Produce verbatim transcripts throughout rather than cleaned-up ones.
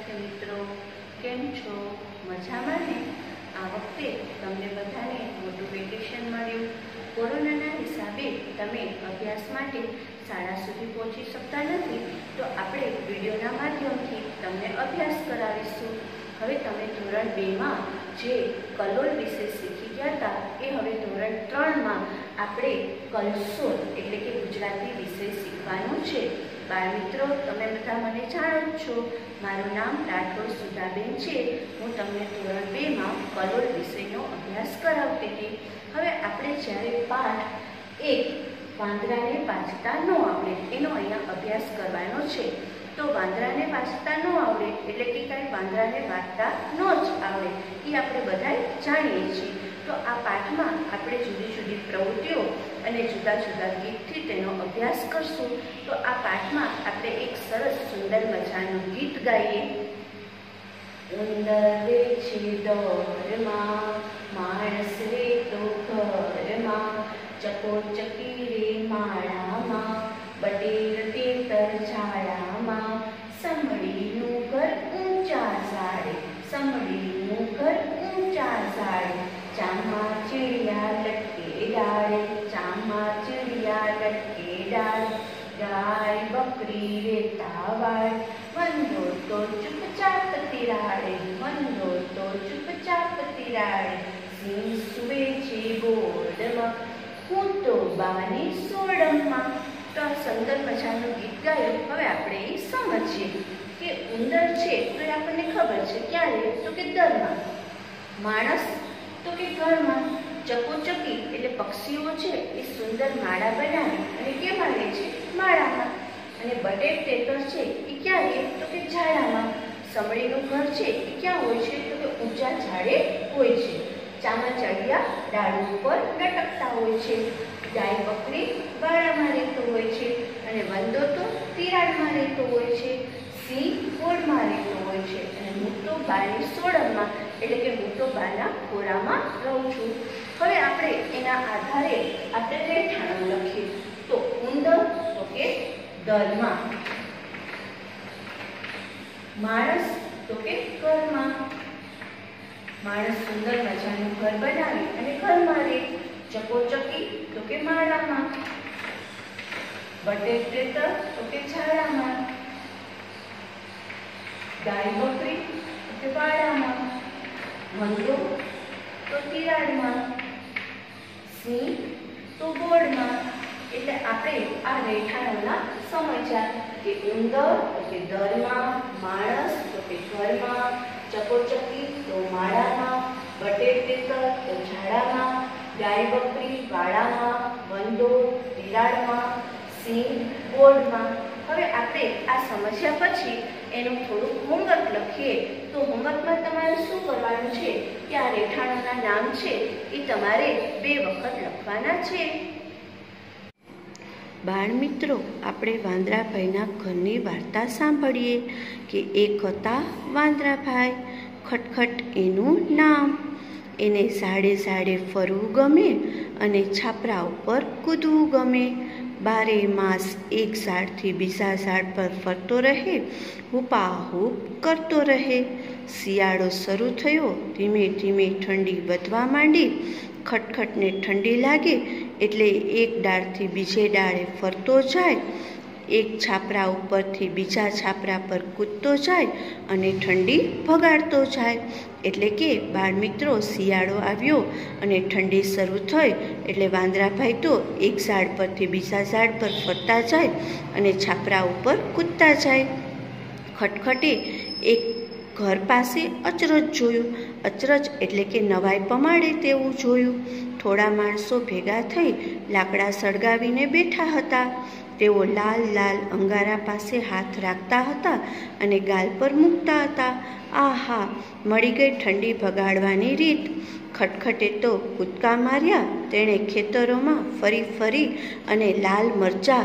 विद्यार्थी मित्रों केम छो मजामां ने। आ वखते तमने बधाने मोटुं वेकेशन मळ्युं। कोरोनाना हिसाबे तमे अभ्यास माटे शाळा सुधी पहोंची शकता नथी, तो आपणे विडियोना माध्यमथी तमने अभ्यास करावीशुं। हवे तमे धोरण बे मां जे कलोल विषय शीखी गया था ए हवे धोरण त्रण मां आपणे कलसोल एटले के गुजराती विषय शीखवानो छे। बाळ मित्रो, तमे बधा मने जाणो ज छो, मारुं नाम राठोड सुधाबेन छे। हूँ तमने धोरण बे मां कलोल विषयनो अभ्यास करावती हती। हवे आपणे ज्यारे पाठ एक वांदराने वांचता न आवडे एनो अहींया अभ्यास करवानो छे। तो वांदराने वांचता न आवडे एटले के कांई वांदराने वांचता न ज आवडे ए आपणे बधाय जाणीए छीए। तो आ पाठमां आपणे जुदी जुदी प्रवृत्तिओ अने जुदा जुदा गीतथी तेनो अभ्यास करशुं। तो आ पाठमां आपणे एक सरस सुंदर मजानुं गीत गाईए। उंदर रे छे दौरमां, माणस रे तो घरमां, चकोचकी रे माळामां, बटेर तेतर झाडामां, समडीनुं घर ऊंचा झाडे, समडीनुं घर ऊंचा झाडे, चामा चिड़िया लटके डाळे, चामा चिड़िया लटके डाळे, गाय बकरी रेता वाळे, वंदो तो चुपचाप तिराड़े, वंदो तो चुपचाप तिराड़े, सिंह सुवे छे बोर्डमां, हूँ तो बानी सोडमां। तो आ सुंदर मजानुं गीत गायुं। हवे आपणे ए समजीए के उंदर छे तो ए आपणे खबर छे क्यारे, तो के दરમાં, माणस तो के घरमां, चकोचकी एटले पक्षीओ छे ए सुंदर माळा बनावी अने केमां रहे छे, माळामां। अने बटेर तेतर छे ए क्यारे, तो के झाडामां। समडीनुं घर छे ए क्यां होय छे, तो के ऊंचा झाडे होय छे। चामाचड़िया डाळ ઉપર લટકતા હોય છે। ગાય બકરી વાડામાં રહેતો હોય છે અને વંદો તો તિરાડમાં રહેતો હોય છે। સિંહ ગોળમાં રહેતો હોય છે અને હું તો બાની સોડમમાં એટલે કે હું તો બાના ખોરામાં રહું છું। હવે આપણે એના આધારે આપણે રહેઠાણો લખીએ। તો ઉંદર તો કે દરમાં, માણસ તો કે ઘરમાં, माणस सुंदर मजानुं घर बनावी अने घरमां रहे। चकोचकी तो के माळामां, बटेर तेतर तो के झाडामां, गाय बकरी तो के वाडामां, वंदो तो तिराडमां, सिंह तो गोळमां। એટલે આપણે આ રહેઠાણોના સમજ્યા કે ઉંદર તો કે દરમાં, માણસ તો કે ઘરમાં, ચકોચકી તો માળામાં, બટેર તેતર તો ઝાડામાં, ગાય બકરી વાડામાં, વંદો તિરાડમાં, સિંહ ગોળમાં। હવે આપણે આ સમસ્યા પછી એનું થોડું હોમવર્ક લખીએ। તો હોમવર્કમાં તમારે શું કરવાનું છે કે આ રહેઠાણોના નામ છે એ તમારે બે વખત લખવાના છે। बाळ मित्रों, आपणे वांदराभाईना घरनी वार्ता सांभळीए के एक हता वांदराभाई, खटखट एनुं नाम। एने झाड़े झाड़े फरवुं गमे अने छापरा उपर कूदवुं गमे। बारे मास एक झाड़थी बीजा झाड़ पर फरतो रहे, हुपाहुप करतो रहे। शियाळो शरू थयो, धीमे धीमे ठंडी वधवा मांडी। खटखटने ठंडी लागे एटले एक डाळथी बीजे डाळे फरतो जाय, एक छापरा उपरथी बीजा छापरा पर कूदतो जाय अने ठंडी भगाड़तो जाय। एटले के बाळमित्रो, शियाळो आव्यो अने ठंडी शरू थई एटले वांदराभाई तो एक झाड़ परथी बीजा झाड़ पर फरता जाय अने छापरा उपर कूदता जाय। खटखटे एक घर पासे अचरज जोयुं। अचरज एटले के नवाई पमाड़े तेवुं जोयुं। थोड़ा माणसो भेगा थई लाकड़ा सळगावीने बेठा हता। तेओ लाल लाल अंगारा पासे हाथ राखता हता अने गाल पर मूकता हता। आहा, मळी गई ठंडी भगाड़वानी रीत। खटखटे तो कूदका मार्या। तेणे खेतरोमां फरी फरी अने लाल मरचा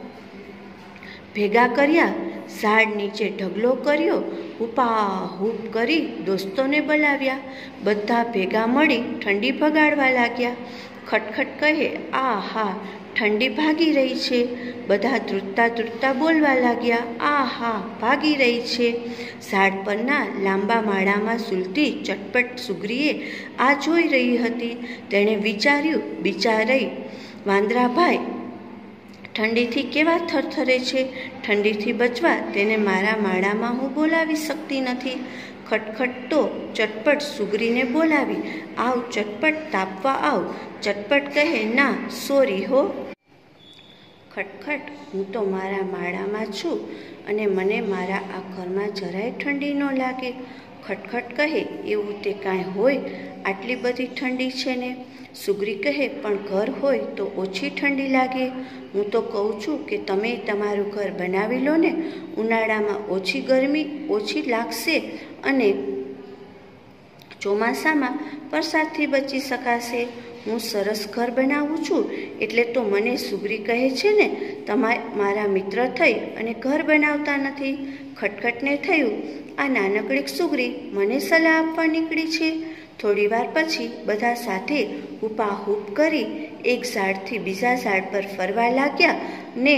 भेगा कर्या। झाड़ नीचे ढगलो कर्यो। हुपाहुप करी दोस्तोने बोलाव्या। बधा भेगा मळी ठंडी भगाड़वा लाग्या। ખટખટ કહે, આ હા, ઠંડી ભાગી રહી છે. બધા ધ્રુજતા ધ્રુજતા બોલવા લાગ્યા, આ હા, ભાગી રહી છે. ઝાડ પરના લાંબા માળામાં ઝૂલતી ચટપટ સુગરીએ આ જોઈ રહી હતી. તેણે વિચાર્યું, બિચારી વાંદરાભાઈ ઠંડીથી કેવા થરથરે છે. ઠંડીથી બચવા તેને મારા માળામાં હું બોલાવી શકતી નથી. ખટખટ તો ચટપટ સુગરીને બોલાવી, આવ ચટપટ તાપવા આવ. ચટપટ કહે, ના સોરી હો ખટખટ, હું તો મારા માળામાં છું અને મને મારા આ ઘરમાં જરાય ઠંડી ન લાગે. ખટખટ કહે, એવું તે કાંઈ હોય, આટલી બધી ઠંડી છે ને. સુગરી કહે, પણ ઘર હોય તો ઓછી ઠંડી લાગે. હું તો કહું છું કે તમે તમારું ઘર બનાવી લો ને, ઉનાળામાં ઓછી ગરમી ઓછી લાગશે અને ચોમાસામાં વરસાદથી બચી શકાશે. હું સરસ ઘર બનાવું છું એટલે તો મને સુગરી કહે છે ને, તમારે મારા મિત્ર થઈ અને ઘર બનાવતા નથી. ખટખટને થયું, આ નાનકડી સુગરી મને સલાહ આપવા નીકળી છે. થોડી વાર પછી બધા સાથે હુપાહુપ કરી એક ઝાડથી બીજા ઝાડ પર ફરવા લાગ્યા ને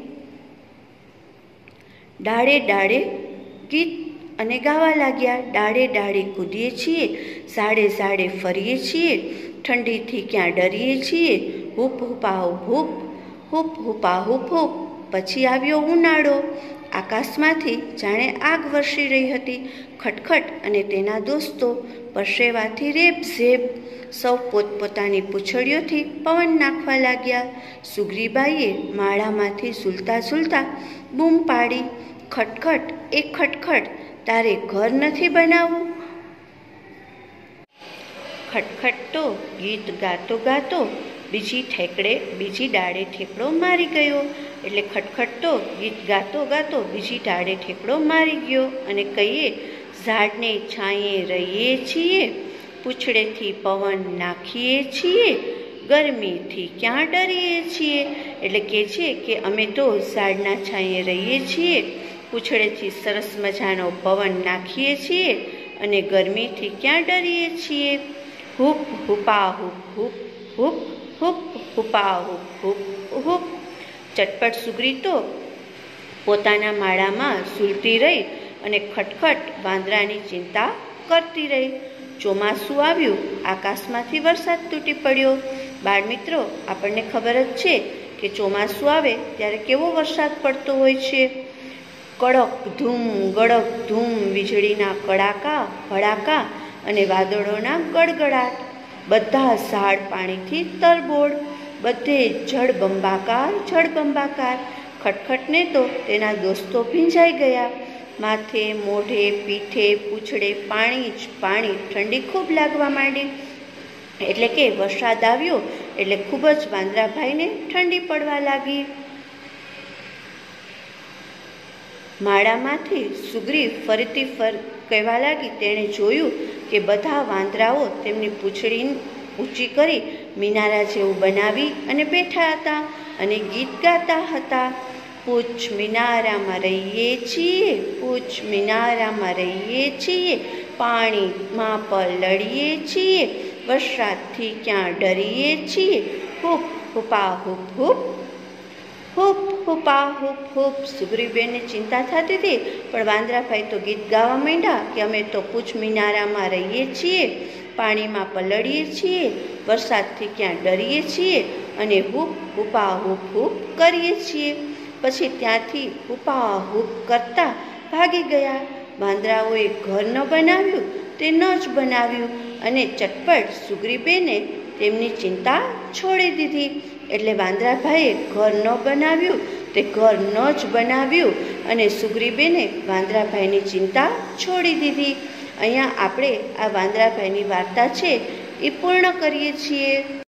ડાળે ડાળે ગીત અને ગાવા લાગ્યા. ડાળે ડાળે કૂદીએ છીએ, ઝાડે ઝાડે ફરીએ છીએ, ઠંડીથી ક્યાં ડરીએ છીએ. હૂપ હુપા હૂપ, હૂપ હુપા હૂપ હૂપ. પછી આવ્યો ઉનાળો. આકાશમાંથી જાણે આગ વરસી રહી હતી. ખટખટ અને તેના દોસ્તો પરસેવાથી રેબ ઝેબ સૌ પોતપોતાની પૂંછડીઓથી પવન નાખવા લાગ્યા. સુગરીબાઈએ માળામાંથી ઝૂલતા ઝૂલતા બૂમ પાડી, ખટખટ એ ખટખટ, તારે ઘર નથી બનાવવું? ખટખટ તો ગીત ગાતો ગાતો બીજી ઠેકડે બીજી ડાળે ઠેકડો મારી ગયો. એટલે ખટખટ તો ગીત ગાતો ગાતો બીજી ડાળે ઠેકડો મારી ગયો અને કહીએ, ઝાડને છાંયે રહીએ છીએ, પૂંછડેથી પવન નાખીએ છીએ, ગરમીથી ક્યાં ડરીએ છીએ. એટલે કહે છે કે અમે તો ઝાડના છાંયે રહીએ છીએ, પૂંછડેથી સરસ મજાનો પવન નાખીએ છીએ અને ગરમીથી ક્યાં ડરીએ છીએ. હૂપ હુપા હૂપ હૂપ હૂપ હૂપ હુપા હૂપ હૂપ હૂપ. ચટપટ સુગરી તો પોતાના માળામાં ઝૂલતી રહી અને ખટખટ વાંદરાની ચિંતા કરતી રહી. ચોમાસું આવ્યું, આકાશમાંથી વરસાદ તૂટી પડ્યો. બાળમિત્રો, આપણને ખબર જ છે કે ચોમાસું આવે ત્યારે કેવો વરસાદ પડતો હોય છે. કડક ધૂમ ગડક ધૂમ, વીજળીના કડાકા ભડાકા અને વાદળોના ગડગડાટ. બધા ઝાડ પાણીથી તરબોળ, બધે જળબંબાકાર જળબંબાકાર. ખટખટને તો તેના દોસ્તો ભીંજાઈ ગયા. માથે મોઢે પીઠે પૂંછડે પાણી જ પાણી. ઠંડી ખૂબ લાગવા માંડી. એટલે કે વરસાદ આવ્યો એટલે ખૂબ જ વાંદરાભાઈને ઠંડી પડવા લાગી. માળામાંથી સુગરી ફરીથી ફર કહેવા લાગી, તેણે જોયું કે બધા વાંદરાઓ તેમની પૂંછડી ઊંચી કરી મિનારા જેવું બનાવી અને બેઠા હતા અને ગીત ગાતા હતા. પૂછ મિનારામાં રહીએ છીએ, પૂછ મિનારામાં રહીએ છીએ, પાણીમાં પલળીએ છીએ, વરસાદથી ક્યાં ડરીએ છીએ. હૂપ હુપા હૂપ હૂપ હૂપ હુપા હૂપ હૂપ. સુગરીબેનને ચિંતા થતી હતી, પણ વાંદરાભાઈ તો ગીત ગાવા માંડ્યા કે અમે તો પૂછ મિનારામાં રહીએ છીએ, પાણીમાં પલળીએ છીએ, વરસાદથી ક્યાં ડરીએ છીએ અને હૂપ હુપા હૂપ હૂપ કરીએ છીએ. પછી ત્યાંથી હુપા હૂપ કરતા ભાગી ગયા. વાંદરાઓએ ઘર ન બનાવ્યું તે ન જ બનાવ્યું અને ચટપટ સુગરીબેને તેમની ચિંતા છોડી દીધી. એટલે વાંદરાભાઈએ ઘર ન બનાવ્યું તે ઘર ન જ બનાવ્યું અને સુગરીબેને વાંદરાભાઈની ચિંતા છોડી દીધી. અહીંયા આપણે આ વાંદરાભાઈની વાર્તા છે એ પૂર્ણ કરીએ છીએ.